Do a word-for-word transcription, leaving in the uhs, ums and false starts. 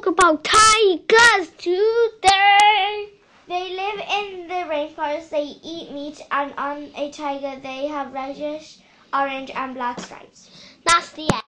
talk about tigers today. They live in the rainforest. They eat meat, and on a tiger they have reddish, orange, and black stripes. That's the end.